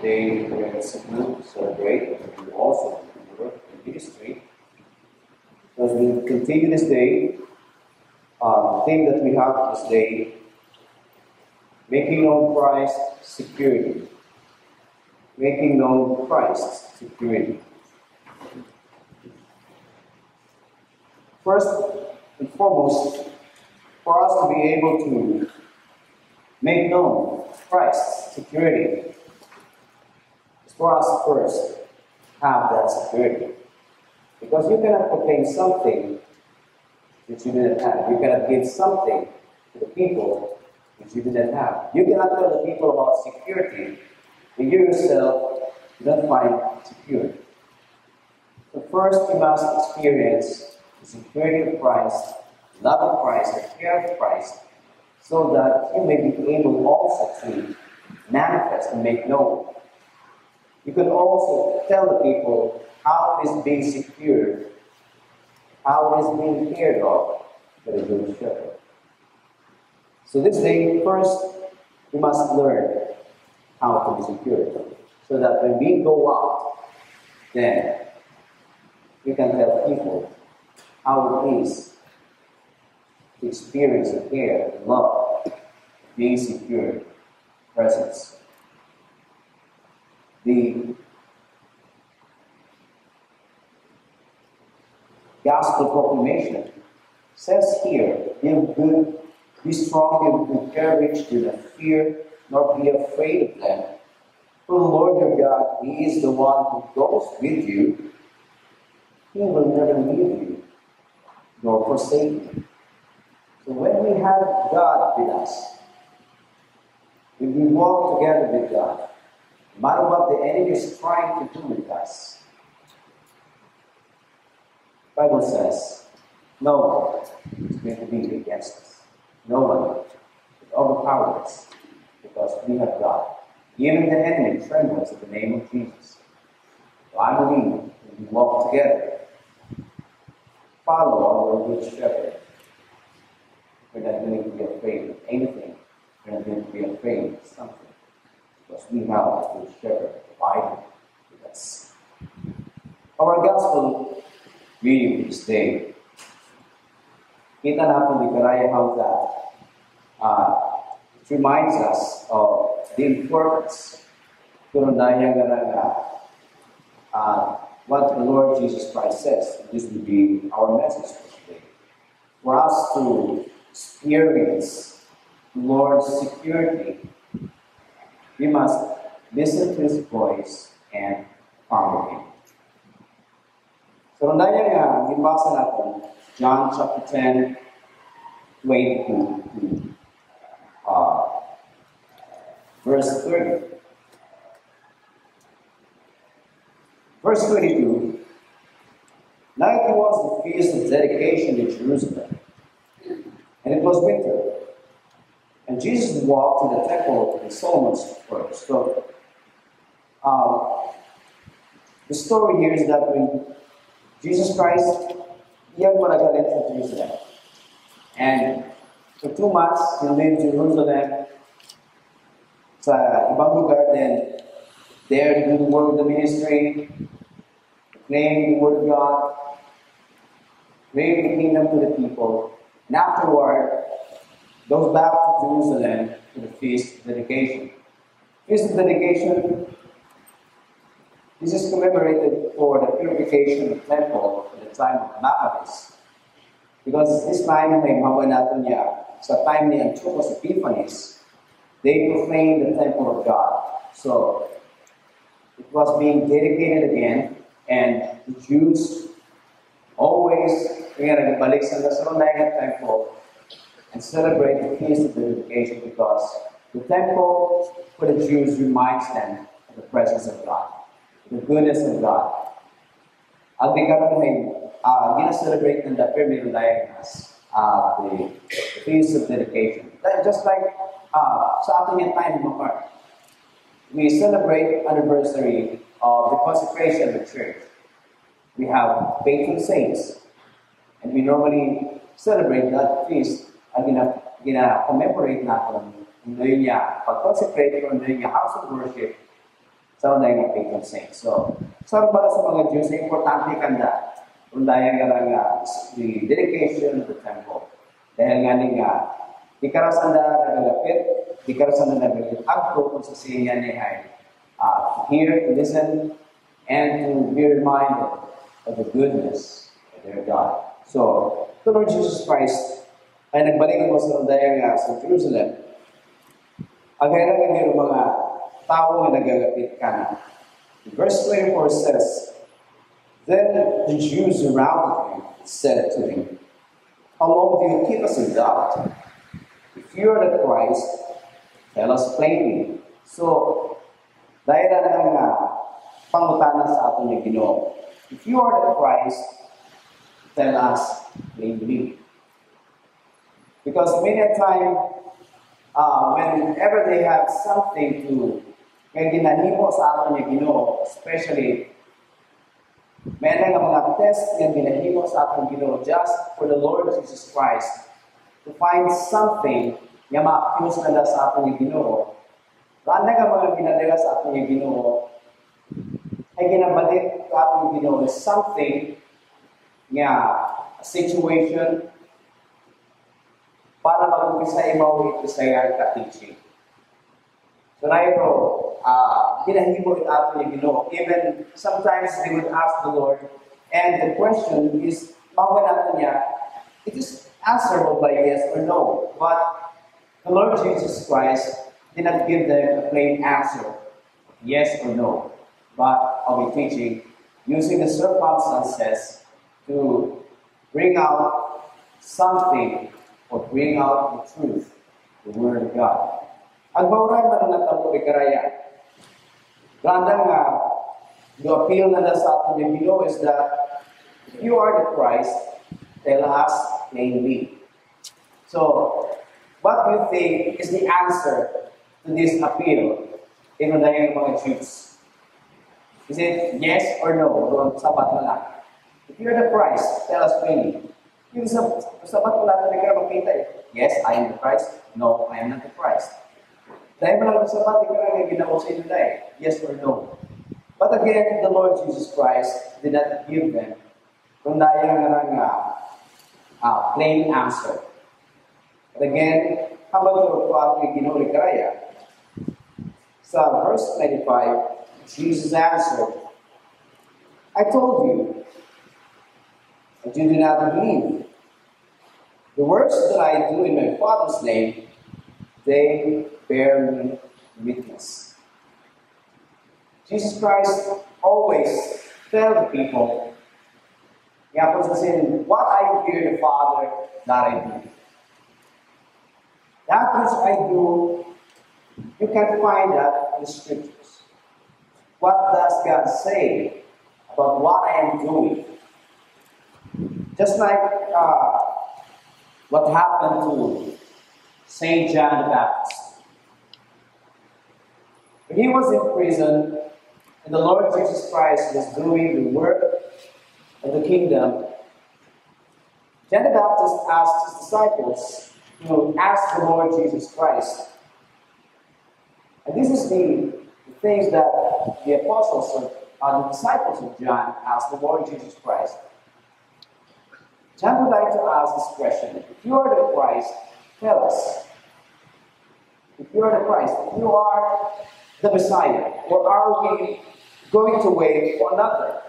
day where it's good to celebrate, and we also do work in ministry. As we continue this day, the theme that we have this day, making known Christ's security. Making known Christ's security. First and foremost, for us to be able to make known Christ's security, is for us first have that security. Because you cannot proclaim something that you didn't have. You cannot give something to the people that you didn't have. You cannot tell the people about security when you yourself do not find security. So first you must experience the security of Christ, love of Christ, the care of Christ, so that you may be able also to manifest and make known. You can also tell the people how it is being secured, how it is being cared of by the Good Shepherd. So this day, first, we must learn how to be secured, so that when we go out, then we can tell people how it is to experience the care, the love, being secure, presence. The Gospel proclamation says here, be strong, give good courage, do not fear, nor be afraid of them. For the Lord your God, He is the one who goes with you. He will never leave you, nor forsake you. So when we have God with us, when we walk together with God, no matter what the enemy is trying to do with us, the Bible says, no one is going to be against us. No one will overpower us, because we have God. Even the enemy trembles at the name of Jesus. So I believe when we walk together, follow our Good Shepherd, we're not going to be afraid of anything. We're not going to be afraid of something, because we have a Good Shepherd abiding with us. Our Gospel reading this day, kita natin ni Karaya how that it reminds us of the importance what the Lord Jesus Christ says. This will be our message for today. For us to experience the Lord's security, we must listen to His voice and follow Him. So, ginbasa natin, John chapter 10, 22 to verse 30. Verse 22, now it was the feast of dedication in Jerusalem, and it was winter. And Jesus walked to the temple in Solomon's porch. So, the story here is that when Jesus Christ, yan malagalit sa Jerusalem. And for 2 months, He lived in Jerusalem sa ibang lugar, then there to do the work of the ministry, proclaim the word of God, bring the kingdom to the people, and afterward, goes back to Jerusalem to the Feast of Dedication. Feast of Dedication, this is commemorated for the purification of the temple at the time of Maccabees. Because this time, may mawanato niya, sa time ni Antiochus Epiphanes, they proclaimed the temple of God. So, it was being dedicated again, and the Jews always balik sa Thessalonica temple and celebrate the Feast of Dedication, because the temple for the Jews reminds them of the presence of God, the goodness of God. At the karon gina-celebrate ng the Premier Dianas, the Feast of Dedication. Just like sa ating yung time ng Mark, we celebrate anniversary of the consecration of the church. We have faithful saints, and we normally celebrate that feast at gina-commemorate natin yung niya pag-consecrate or yung house of worship sa unay nga patron saint. So, para sa mga Jews, importante kanda kung dahil nga the dedication of the temple. Dahil nga di karasan na nagalapit, di karasan na nagalapit, agto kung sa siya ni hear, to listen, and to be reminded of the goodness of their God. So, the Lord Jesus Christ ay nagbalik mo sa dahil nga sa Jerusalem. Agay na nga mga tao nga nagalapit ka na. Verse 24 says, Then the Jews around him said to him, How long do you keep us in doubt? If you are the Christ, tell us plainly. So, dahil na nga pangutana sa ato niya Ginoo, if you are the Christ, tell us plainly. Because many a time, whenever they have something to ginahimo sa ato niya Ginoo, especially may nga mga test nga ginahimo sa atong Ginoo just for the Lord Jesus Christ to find something nga ma-accuse na sa atong Ginoo. Randa nga mga ginadala sa atong Ginoo ay ginabalik sa atong Ginoo is something nga a situation para mag-umpisa imaw ito sa iyang ka-teaching. So na ito, ginahimo ito ato yung Ginoo. Even sometimes they would ask the Lord, and the question is, mawa niya, it is answerable by yes or no. But the Lord Jesus Christ did not give them a plain answer, yes or no. But I'll be teaching using the circumstances to bring out something or bring out the truth, the Word of God. Ang bawray man na tamo ikaraya. Ganda nga, the appeal na sa atin yung Ginoo is that if you are the Christ, tell us plainly. So, what do you think is the answer to this appeal in the mga Jews? Is it yes or no? Doon sabat na lang. If you're the Christ, tell us plainly. Yung sabat mo natin na makita yes, I am the Christ. No, I am not the Christ. Dahil mo lang sabat, ikaw nga ginawa sa inyo yes or no. But again, the Lord Jesus Christ did not give them kung dahil nga plain answer. But again, habang ito ating ginuli karaya, sa verse 25, Jesus answered, I told you, but you do not believe. The works that I do in my Father's name, they bear me witness. Jesus Christ always tell the people, what I hear the Father, that I do. That which I do, you can find that in the Scriptures. What does God say about what I am doing? Just like what happened to Saint John the Baptist. When he was in prison, and the Lord Jesus Christ was doing the work of the kingdom, John the Baptist asked his disciples to ask the Lord Jesus Christ. And this is the things that the apostles or the disciples of John asked the Lord Jesus Christ. John would like to ask this question. If you are the Christ, tell us. If you are the Christ, if you are the Messiah, or are we going to wait for another?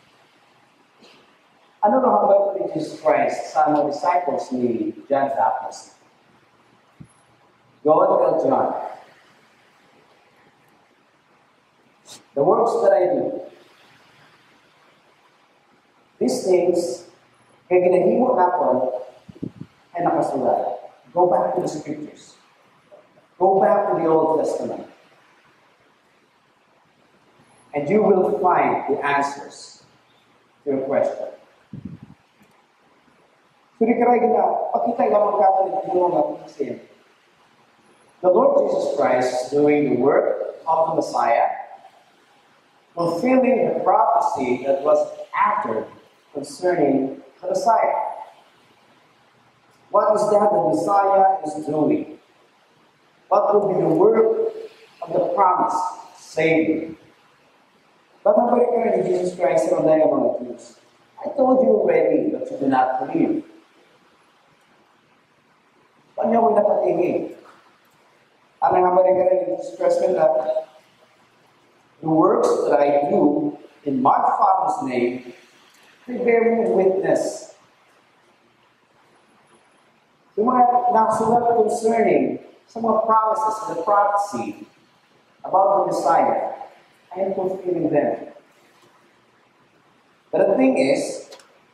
Ano na hanggang ni Jesus Christ sa mga disciples ni John the Baptist? Go and tell John, the works that I do, these things, kaya ginahimo natin ay nakasulat. Go back to the Scriptures. Go back to the Old Testament. And you will find the answers to your question. So, pakita nga magkakalit mo nga the Lord Jesus Christ is doing the work of the Messiah, fulfilling the prophecy that was uttered concerning the Messiah. What is that the Messiah is doing? What will be the work of the promised Savior? Babalik ka ni Jesus Christ sa mga mga Jews. I told you already, but you do not believe. Paano niyo ako napatingin? Ang nangabalik ka ni Jesus Christ na the works that I do in my Father's name, they bear me witness. Yung mga nakasulat concerning sa mga promises and the prophecy about the Messiah, I am fulfilling them. But the thing is,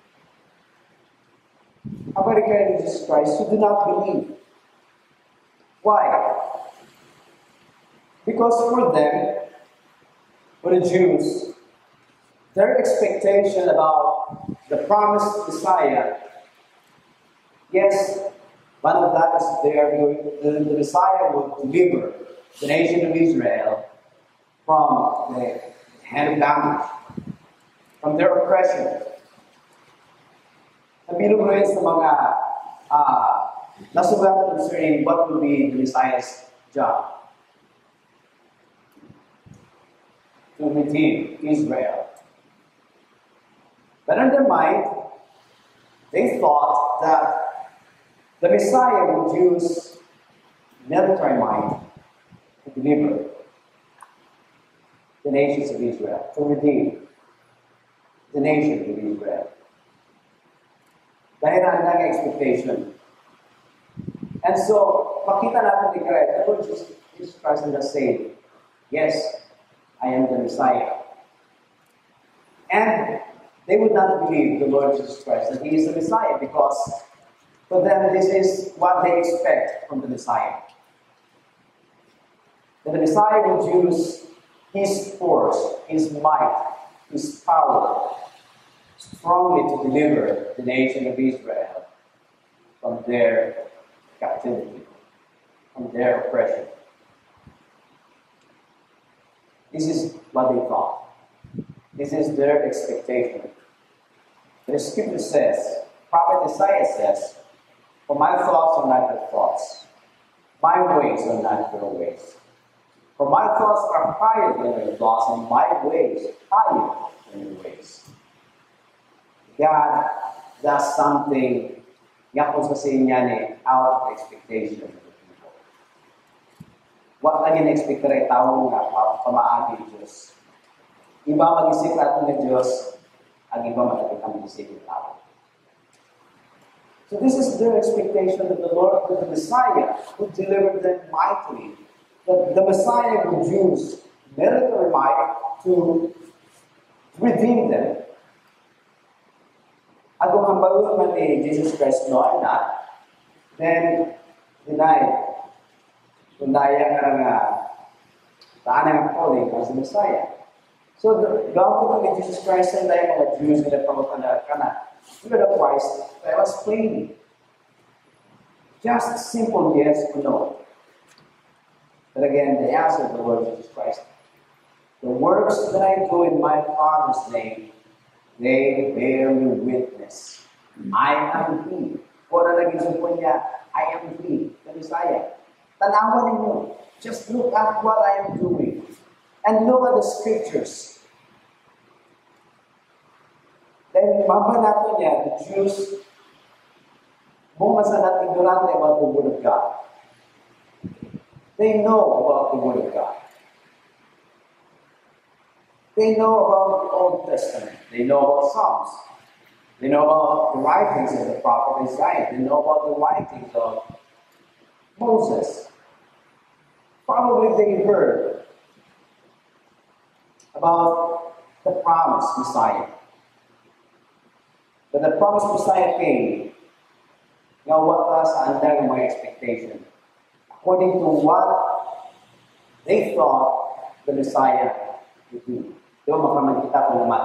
about the Lord Jesus Christ, who do not believe. Why? Because for them, for the Jews, their expectation about the promised Messiah, yes, one of that is the Messiah will deliver the nation of Israel from the hand of bondage, from their oppression. Nabilog rin sa mga nasulat concerning what will be the Messiah's job. To redeem Israel. But in their mind, they thought that the Messiah would use military might to deliver the nations of Israel, to redeem the nation of Israel. Dahil ang expectation. And so, makita natin ni Christ, the Lord Jesus Christ has said, yes, I am the Messiah. And they would not believe the Lord Jesus Christ that He is the Messiah because for them this is what they expect from the Messiah. That the Messiah would use His force, His might, His power strongly to deliver the nation of Israel from their captivity, from their oppression. This is what they thought. This is their expectation. The scripture says, Prophet Isaiah says, for my thoughts are not your thoughts. My ways are not your ways. For my thoughts are higher than your thoughts, and my ways higher than your ways. God does something yapos kasi niya ni out of expectation of the people. What ang in-expect rin tao nga pamaagi Diyos. Iba mag-isip natin ng Diyos, ang iba mag-isip ng tao. So this is their expectation that the Lord, that the Messiah would deliver them mightily. That the Messiah would use military might to redeem them. At kung hambagon man ni Jesus Christ no or not, then denied. Kung daya nga nga taan ang calling as the Messiah. So, gawin ni Jesus Christ and dahil mga Jews na pangutana ka na, you're the Christ, tell us plainly. Just simple yes or no. But again, the answer of the Lord Jesus Christ. The works that I do in my Father's name, they bear me witness. I am He. O na naging sumpon niya, I am He, the Messiah. Tanawan ninyo. Just look at what I am doing. And look at the scriptures. Then, mabanato niya, the Jews, bumasanat ignorante about the Word of God. They know about the Word of God. They know about the Old Testament. They know about Psalms. They know about the writings of the prophet Isaiah. They know about the writings of Moses. Probably they heard about the promised Messiah. But the promised Messiah came. Now what was under my expectation? According to what they thought the Messiah would do. Doon makamakita ko naman.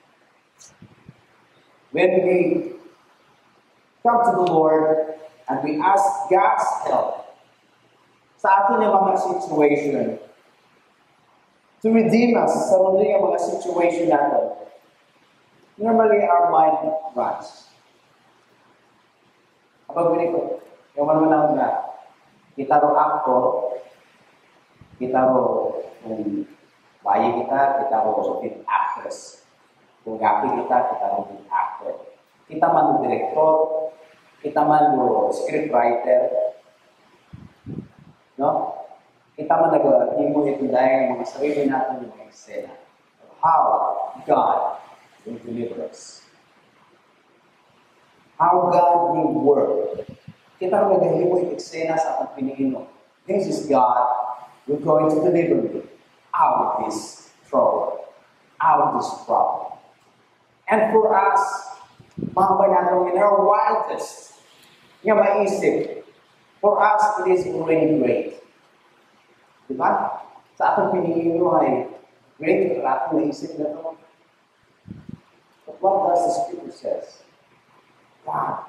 When we come to the Lord and we ask God's help sa atin yung mga situation to redeem us sa muling mga situation natin, normally our mind runs. Kapag ganito, yung manunang na, kita ro actor, kita ro Bayi kita, kita mo lead actress. Kung gapi kita, kita mo lead actor. Kita man mo director, kita man mo scriptwriter. No? Kita man nag-imo ito dahil mga sarili natin yung mga eksena. How God will deliver us. How God will work. Kita rin nag-imo yung eksena sa ating Panginoon. This is God who's going to deliver me out of this trouble, out of this problem. And for us, mga banatong in our wildest, nga maisip, for us, it is already great. Diba? Sa ating Panginoon ay great at ating naisip na ito. But what does the Scripture says? God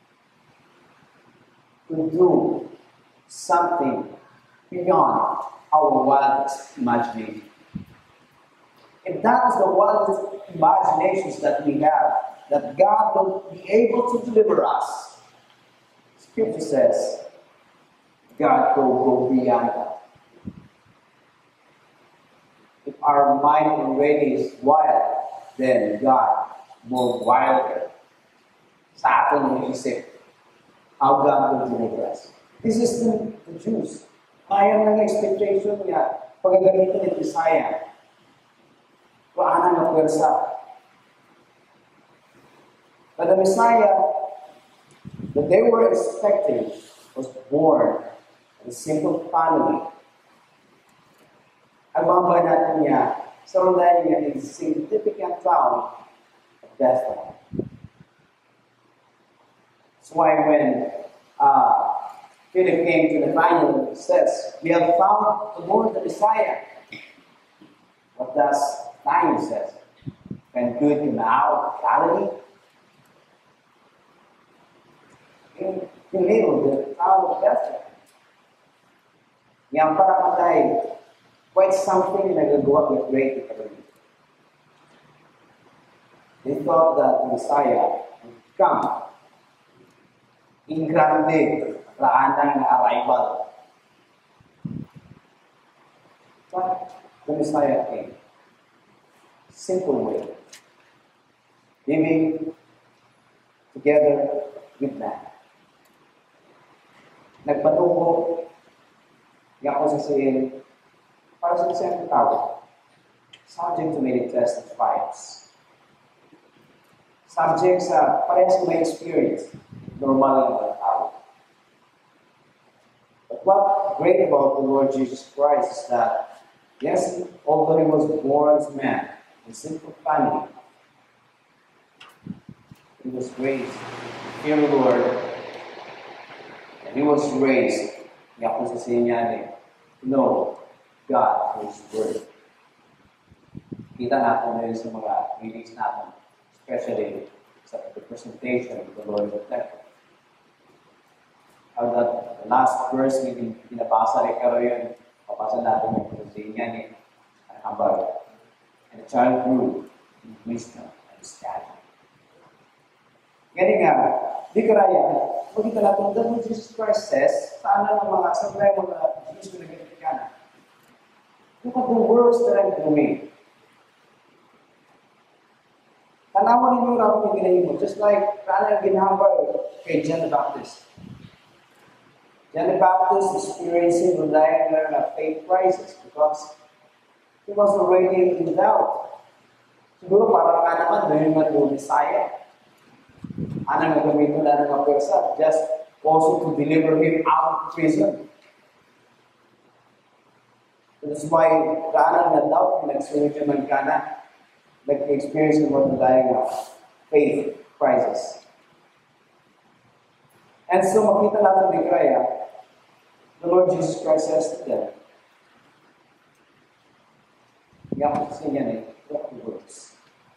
could do something beyond our wildest imagination. If that is the wildest imaginations that we have, that God will be able to deliver us, Scripture says, God will go beyond that. If our mind already is wild, then God more wilder sa atin ang isip how God will deliver us. This is the Jews. Kaya ng expectation niya, pagagamitin ni Isaiah, paano na pwersa. But the Messiah that they were expecting was born in a simple family. Ang mga natin niya, surrounding niya in a significant town of Bethlehem. That's why when Philip came to Nathanael, he says, "We have found the Lord, the Messiah." What does Nathanael says? Can good come out of Galilee? In little, the town of Bethlehem. Yang para patay, quite something na nagagawa with great authority. They thought that the Messiah would come in grande, raanang arrival. But the Messiah came. Simple way. Living together with man. Nagpatubo, yung ako sasayin, para sa isang tao, subject to many tests and trials. Subject sa parehas may experience, normal yung tao. But what great about the Lord Jesus Christ is that, yes, although he was born as man, in simple family, he was raised to fear the Lord, and he was raised, nga po sa sinya to know God for His Word. Kita natin na yun sa mga readings natin, especially sa the presentation of the Lord reflected. How that the last verse na pinabasa rin karo yun, papasa natin yung sinya ni Hambag. And the child grew in wisdom and stature. Ganyan nga, di karaya, makita natin that what Jesus Christ says, sana ng mga sablay mga Jews na nagkakana. Look at the works that I'm doing. Tanawan ninyo raw yung ginahin mo, just like paano yung ginahambay kay John the Baptist. John the Baptist experiencing the dire faith crisis because he was already in doubt. Siguro parang ka naman, doon man yung Messiah. Anong gagawin mo na ng mga pwersa? Just also to deliver him out of prison. That's why kanan na doubt, nagsunod yung magkana, nag-experience ng mga dying faith crisis. And so makita natin di kaya, the Lord Jesus Christ says to them, yapos sa inyo niya, what words?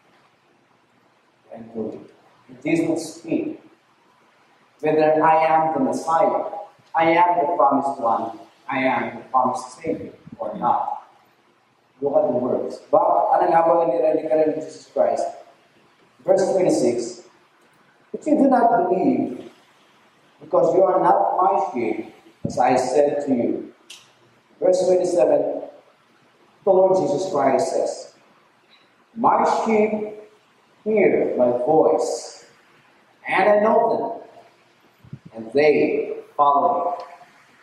And Jesus will speak whether I am the Messiah, I am the promised one, I am the promised Savior, or not. Look at the words. But anong nga ba nilalikan ng Jesus Christ? Verse 26, but you do not believe because you are not my sheep, as I said to you. Verse 27, The Lord Jesus Christ says, "My sheep hear my voice, and I know them, and they follow me."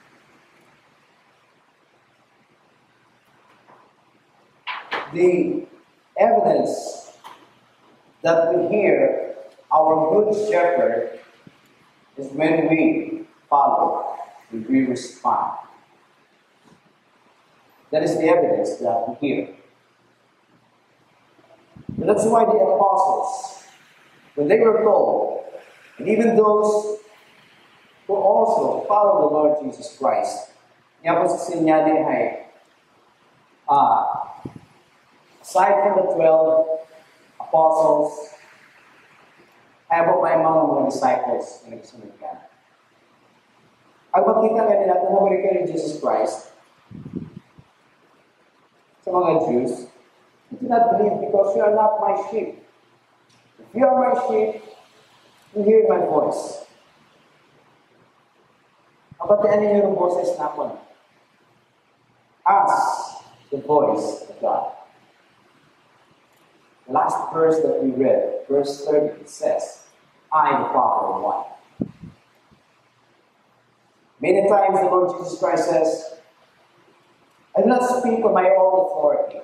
The evidence that we hear our good shepherd is when we follow, when we respond. That is the evidence that we hear. And that's why the apostles, when they were told, and even those who also follow the Lord Jesus Christ, niya po sa sinyali ay, aside from the 12 apostles, ay po pa yung mga disciples na nagsunod ka. Ang makita nga nila, tumuli kayo ni Jesus Christ, sa mga Jews, you do not believe because you are not my sheep. If you are my sheep, you hear my voice. Ang batian ninyo ng boses na ako na. As the voice of God. The last verse that we read, verse 30, it says, "I, the Father, am one." Many times the Lord Jesus Christ says, "I do not speak on my own authority.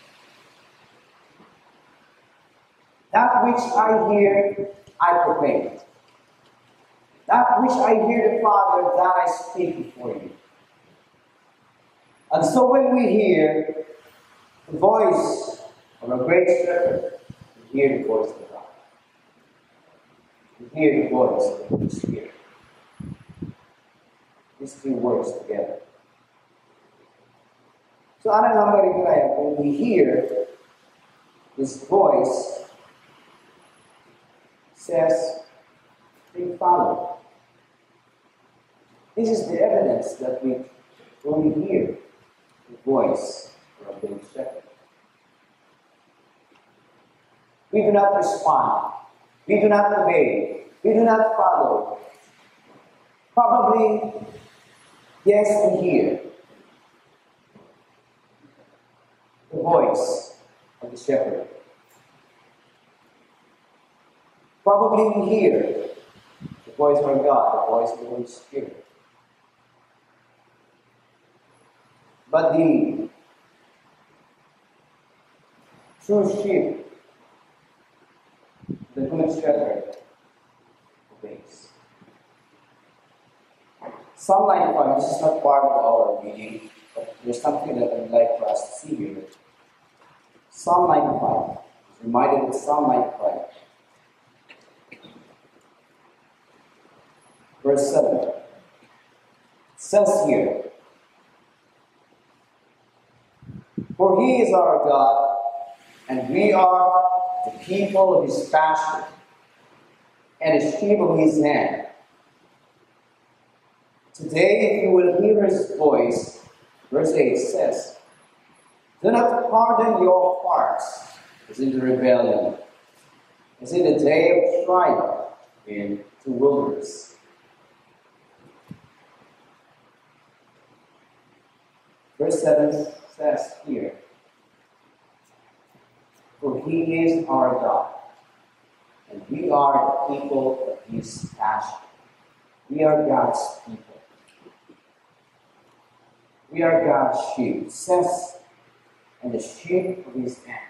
That which I hear, I proclaim. That which I hear the Father, that I speak before you." And so when we hear the voice of a great shepherd, we hear the voice of God. We hear the voice of the Holy Spirit. These two words together. So, anong naman kaya when we hear His voice, says, we follow. This is the evidence that we only hear the voice of the shepherd. We do not respond. We do not obey. We do not follow. Probably, yes, we hear the voice of the shepherd. Probably we hear the voice of our God, the voice of the Holy Spirit. But the true sheep, the good shepherd, obeys. Psalm 95, this is not part of our reading, but there's something that I'd like for us to see here. Psalm 95. Reminded of Psalm 95. Verse 7. It says here, "For He is our God, and we are the people of His pasture, and the sheep of His hand. Today, if you will hear His voice," verse 8 says, "do not harden your hearts as in the rebellion, as in the day of trial in the wilderness." Verse 7 says here, "For He is our God, and we are the people of His pasture." We are God's people. We are God's sheep. It says, "and the sheep of His hand."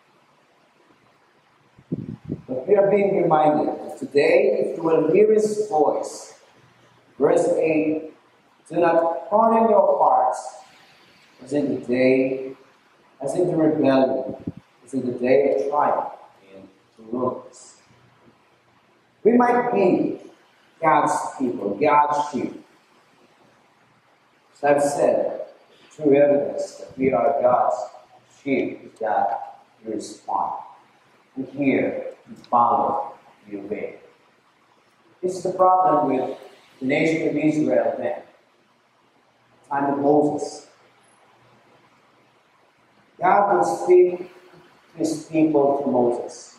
But we are being reminded that today, if you will hear His voice, verse 8, "do not harden your hearts as in the day, as in the rebellion, as in the day of trial in the wilderness." We might be God's people, God's sheep. As I've said, true evidence that we are God's sheep is that we respond. We hear, we follow, we obey. This is the problem with the nation of Israel then. The time of Moses. God would speak to His people through Moses.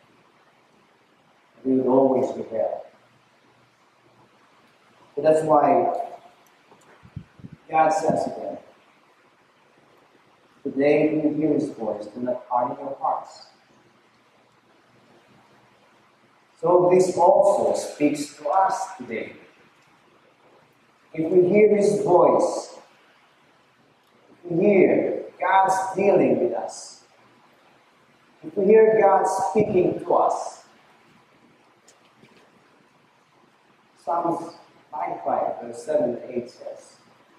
We would always rebel. So that's why God says to them, Today, if you hear His voice, do not harden your hearts. So this also speaks to us today. If we hear His voice, if we hear God's dealing with us, if we hear God speaking to us, Psalms 95, verse 7 and 8 says,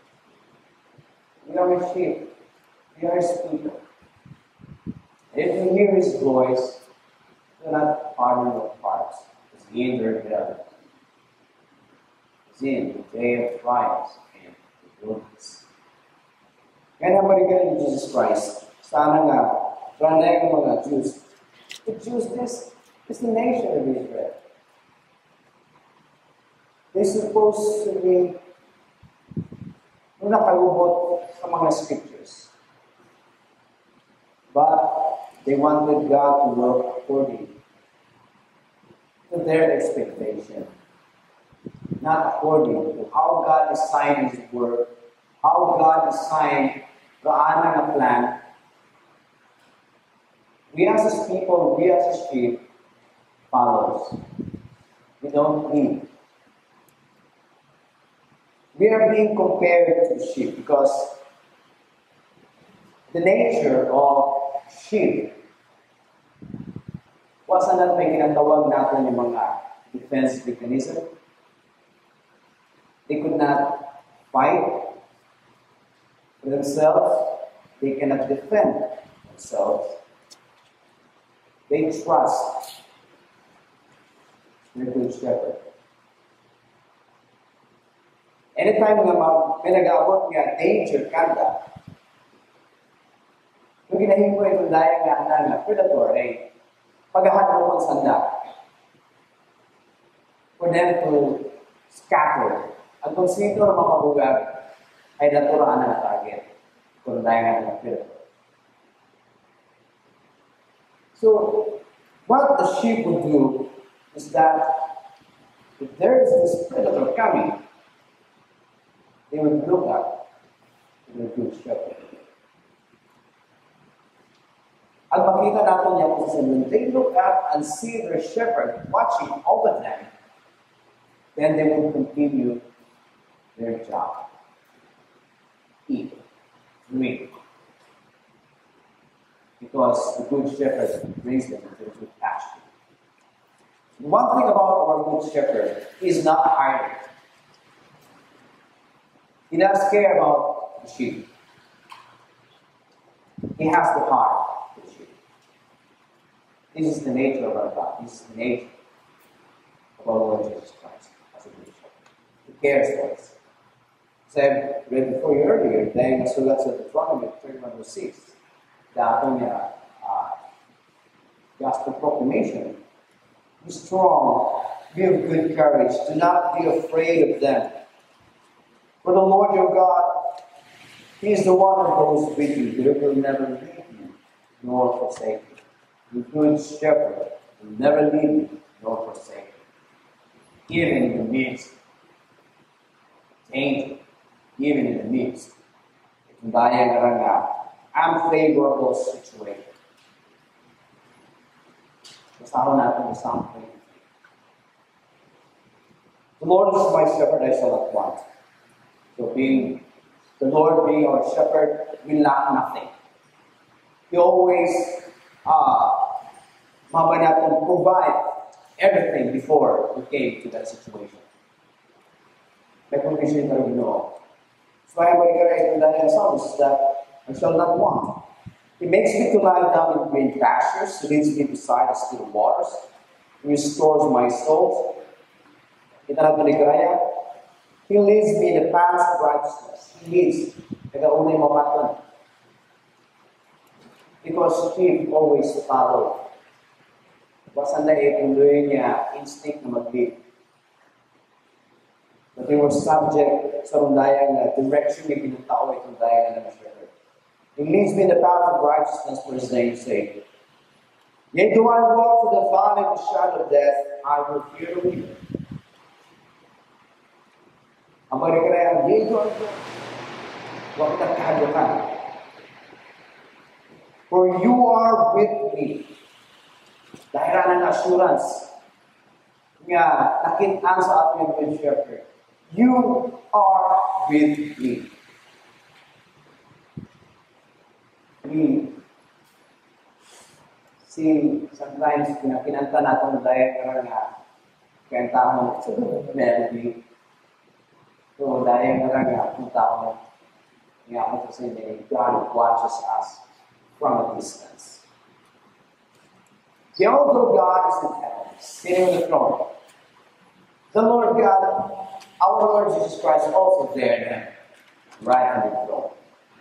we are His sheep, we are His people. And if we hear His voice, do not harden your hearts, as in the rebellion, as in the day of trials and the wilderness. Kaya nabalikan ni Jesus Christ, sana nga, ranay ng mga Jews. The Jews, this is the nation of Israel. They're supposed to be nakalubot sa mga scriptures. But they wanted God to work according to their expectation, not according to how God designed His word, how God designed the plan. We as His people, we as His sheep, follows. We don't lead. We are being compared to sheep because the nature of sheep was not may kinatawag natin yung mga defense mechanism. They could not fight for themselves. They cannot defend themselves. They trust their good shepherd. Anytime nga may nag-aabot nga danger kanda, yung ginahin ko itong dahil nga predator ay paghahanap mo ang sanda for them to scatter. At kung sino na mapabugag ay naturaan na target kung dahil nga predator. So, what the sheep would do is that if there is this predator coming, they would look up to the good shepherd. At makita natin niya kung when they look up and see their shepherd watching over them, then they will continue their job. Eat, drink. Because the good shepherd brings them into the good pasture. One thing about our good shepherd, he is not hiding. He doesn't care about the sheep. He has the heart of the sheep. This is the nature of our God. This is the nature of our Lord Jesus Christ as a good shepherd. He cares for us. Said, read before you earlier, dahil nasulat sa Deuteronomy 31 verse 6, the atong gospel proclamation. Be strong, be of good courage, do not be afraid of them. For the Lord your God, He is the one who goes with you. He will never leave you nor forsake you. The good shepherd will never leave you nor forsake you. Even in the midst of danger, even in the midst of unfavorable situation. Basahan natin ang Psalm 23. The Lord is my shepherd, I shall not want. So the Lord being our shepherd, we lack nothing. He always provide everything before we came to that situation. May provision na rin know. So I am going to Psalms that I shall not want. He makes me to lie down in green pastures, He leads me beside the still waters. He restores my soul. He leads me in the paths of righteousness. He leads. Because sheep always follow. Basan na itunduin niya instinct na mag-lead. But they were subject sa rundayang direction na pinatao itong dayang na shepherd. He leads me in the path of righteousness for His name's sake. Yea, do I walk through the valley of the shadow of death, I will fear no evil. Ang magkakaya, yea, do I walk. Huwag kang kahalukan. For you are with me. Dahil ng assurance nga nakitaan sa ato yung good shepherd. You are with me. We see sometimes kinanta natin dahil nga kanta mo sa melody. So dahil nga punta mo nga ako sa inyo, God watches us from a distance. See, although God is in heaven, sitting on the throne, the Lord God, our Lord Jesus Christ, is also there in heaven, right on the throne.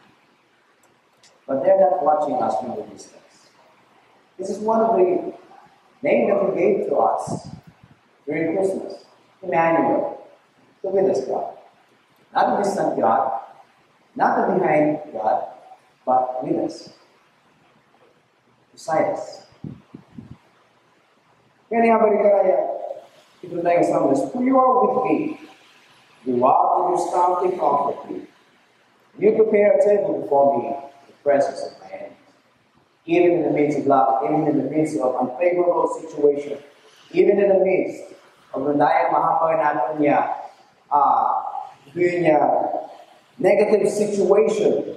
But they're not watching us from the distance. This is one of the names that He gave to us during Christmas, Emmanuel, the with us God. Not a distant God, not a behind God, but with us, beside us. Kaya nga balik kaya, ito tayo sa mga, for you are with me. You walk with your staff, they comfort me. You prepare a table before me in the presence of my enemies. Even in the midst of love, even in the midst of unfavorable situation, even in the midst of the mahapay natin niya, negative situation,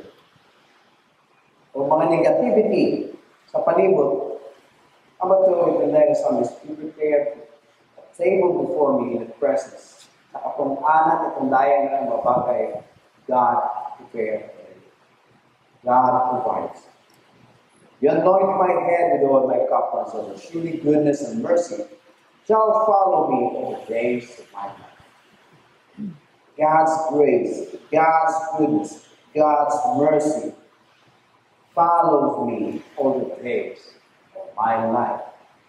o mga negativity sa palibot, about to the next one is you prepare a table before me in the presence. Sa kapung-anan at kundayan ng mabagay, God prepared. God provides. You anoint my head with oil, my cup runs over. Surely goodness and mercy shall follow me all the days of my life. God's grace, God's goodness, God's mercy follows me all the days of my life.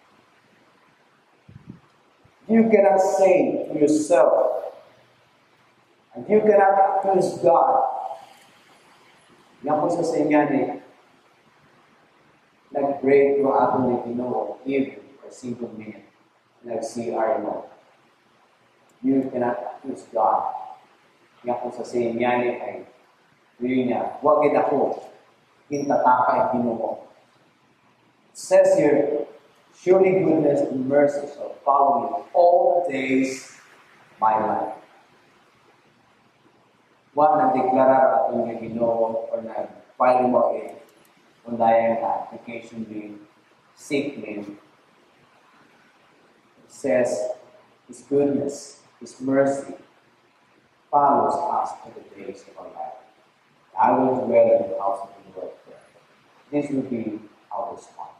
You cannot say to yourself, and you cannot please God. Nga po sa inyo ni nag-break yung atong ni Ginoo even for a single minute. Nag-CR mo. You cannot please God. Nga po sa inyo ni ay yun niya, wag ako hintataka yung Ginoo. It says here, surely goodness and mercy shall follow me all the days of my life. What nagdeklara atong yung Ginoo or nag-file mo kung dahil application being sick name. It says, His goodness, His mercy follows us for the days of our life. I will dwell in the house of the Lord forever. This will be our response.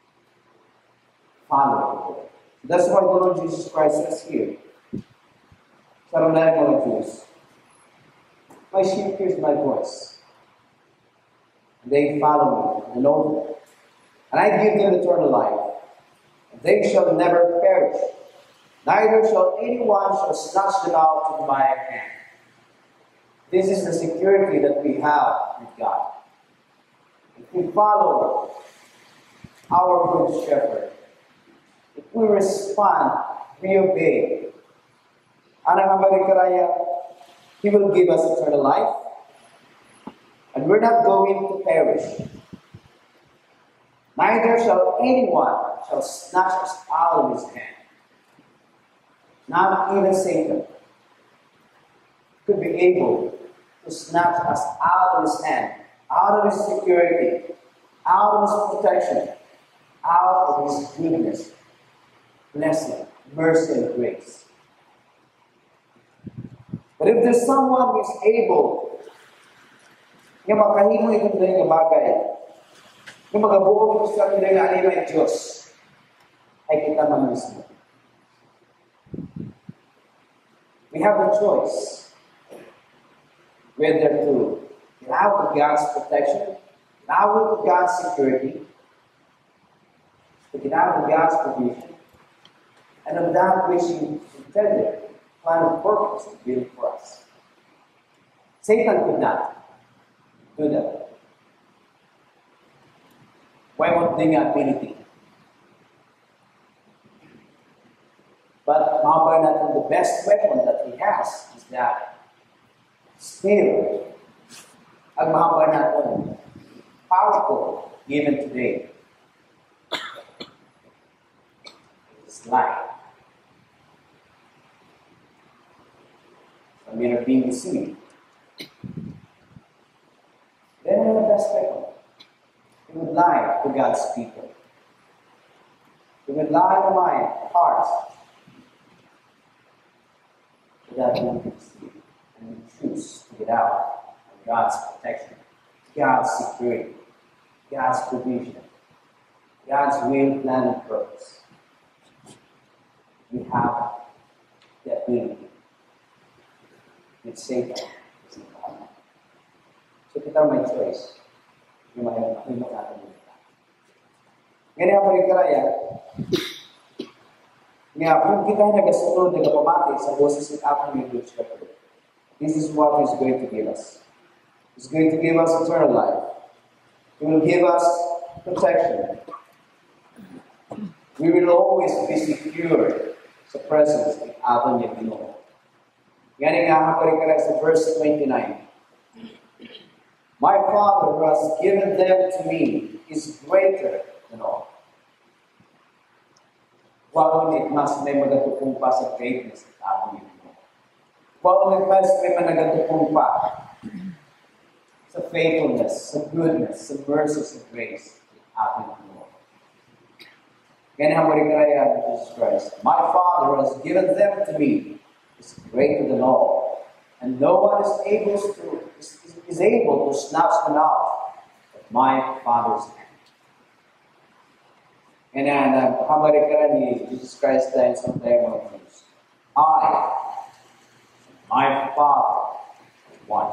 Follow the Lord. That's why the Lord Jesus Christ says here, sa Romans mga Jews, my sheep hears my voice. And they follow me, and know me. And I give them eternal life. And they shall never perish. Neither shall anyone snatch them out of my hand. This is the security that we have with God. If we follow our good shepherd, if we respond, we obey, He will give us eternal life, and we're not going to perish. Neither shall anyone snatch us out of His hand. Not even Satan could be able to snatch us out of His hand, out of His security, out of His protection, out of His goodness, blessing, mercy, and grace. But if there's someone who is able nga makahimo itong nga bagay, nga magabuo ito sa ating nga anima ng Diyos, ay kita man mismo. We have a choice whether to get out of God's protection, get out of God's security, to get out of God's provision, and of that which He intended, plan of purpose to build for us. Satan could not do that. Why won't they ability? But mahabay natin the best weapon that he has is that still ang mahabay natin powerful even today, is life. Some men are being deceived. Then in the best people, they would lie to God's people. They would lie to my hearts. So that we would be deceived and we choose to get out of God's protection, God's security, God's provision, God's will, plan, and purpose. We have the ability with Satan is involved. So kita may choice. Yung mahimok natin dito. Ngayon ako rin karaya, nga kung kita nagasunod, nagapamati sa boses ng ating good shepherd, this is what He's going to give us. He's going to give us eternal life. He will give us protection. We will always be secure sa presence ng ating Panginoon. Yan nga ako rin karaya sa verse 29. My Father who has given them to me is greater than all. While it must may magatupong pa sa greatness ng ating Panginoon. While it must may magatupong pa sa faithfulness, sa goodness, sa mercy, sa grace ng ating Panginoon. Ganyan ang marikaya ng Jesus Christ. My Father has given them to me is greater than all. And no one is able to snatch them out of my Father's hand. And then, hamarikara ni Jesus Christ dahil sa tayo mga Jews. I, my Father, one.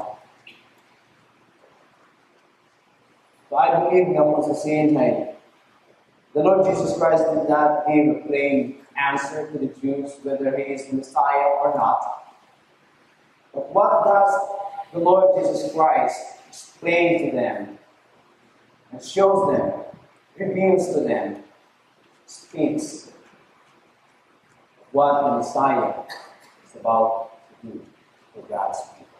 So I believe nga po sa same night, the Lord Jesus Christ did not give a plain answer to the Jews whether He is the Messiah or not. But what does the Lord Jesus Christ explain to them and shows them, reveals to them, speaks what the Messiah is about to do for God's people.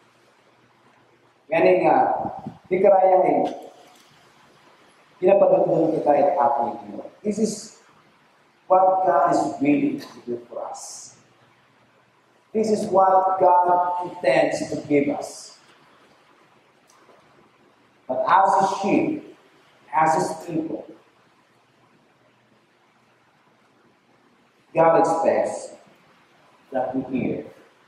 Ngayon nga, di karayahin, pinapadagdagan kita at ating Panginoon. This is what God is willing to do for us. This is what God intends to give us. But as His sheep, as His people, God expects that we hear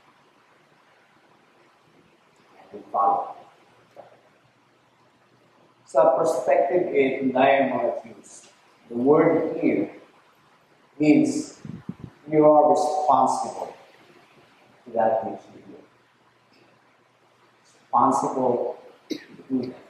and we follow. Sa perspective in tayo mga Jews, the word here means you are responsible to that which you do. Responsible to do that.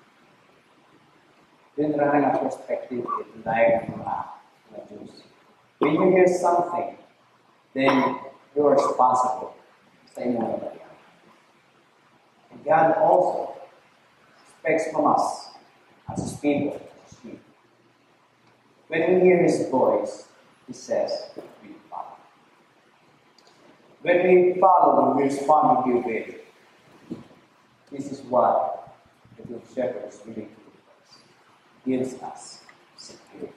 Yun rin ang perspective in tayo mga Jews. When you hear something, then you are responsible sa inyong mga. And God also expects from us as His people, as His sheep. When we hear His voice, He says, we follow. When we follow and we respond with obey, this is what the Good Shepherd is really doing for us. Gives us security.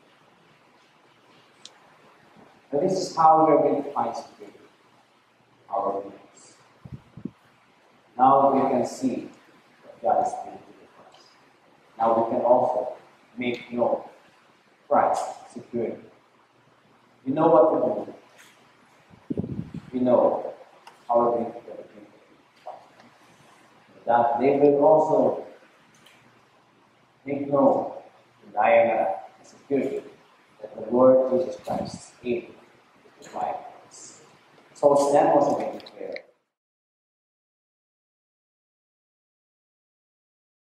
But this is how we are going to find security. Our obedience. Now we can see what God is going to do for us. Now we can also make known Christ security. We know what to do. We know how we're going to get the people. That they will also make known the Diana security that the Lord Jesus Christ is able to provide us. So stand once again.